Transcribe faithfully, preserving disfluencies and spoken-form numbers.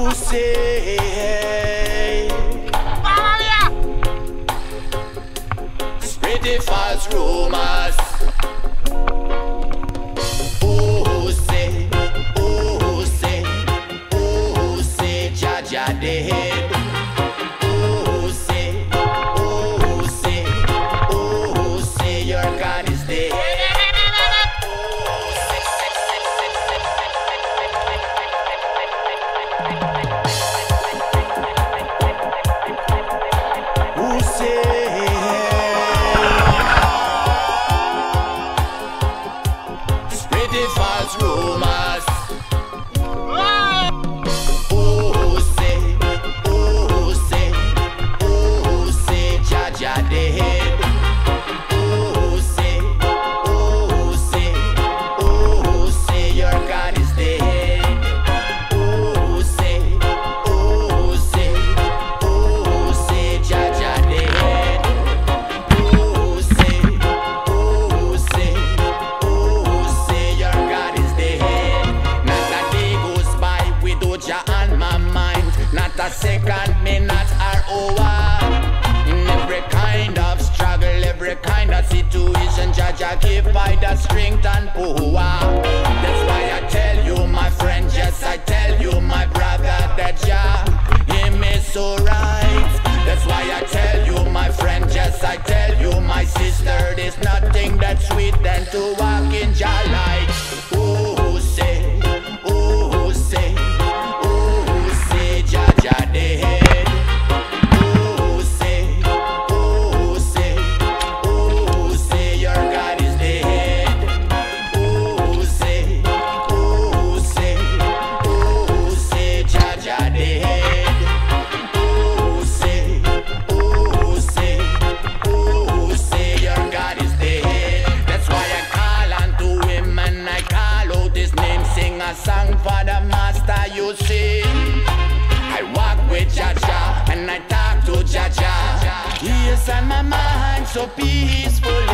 Who say spreading false rumors? Who say, who say, who say Jah Jah dead? Who say, who say, who say your God is dead? Who say spreading false rumors? Who say, who say, who say Jah Jah dead? Who say, who say, who say your God is dead? Who say, who say, who say Jah Jah dead? Who say, who say, who say your God is dead? Not a day goes by without Jah on my mind. Not a second, minute or hour. In every kind of struggle, every kind of situation, Jah Jah give by the strength and power. That's why I tell you, my friend, yes, I tell you, my brother, that Jah, Him is so right. That's why I tell you, my friend, yes, I tell you, my sister, there's nothing that's sweet than to walk in Jah light. Who say, who say, who say Jah Jah dead? Who say, who say, who say your God is dead? Who say, who say, who say Jah Jah dead? Who say, who say, who say your God is dead? That's why I call unto Him and I call out His name, sing a song for the Master, you see. I walk with Jah Jah and I talk to Jah Jah. He is on my mind so peacefully.